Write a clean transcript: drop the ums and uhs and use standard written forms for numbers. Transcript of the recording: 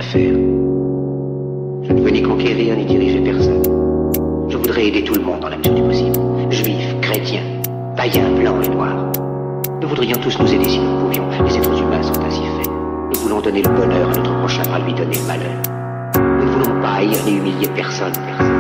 faire. Je ne veux ni conquérir ni diriger personne. Je voudrais aider tout le monde dans la mesure du possible. Juifs, chrétiens, païens, blancs et noirs. Nous voudrions tous nous aider si nous pouvions. Les êtres humains sont ainsi faits. Nous voulons donner le bonheur à notre prochain, pas lui donner le malheur. Nous ne voulons pas haïr ni humilier personne.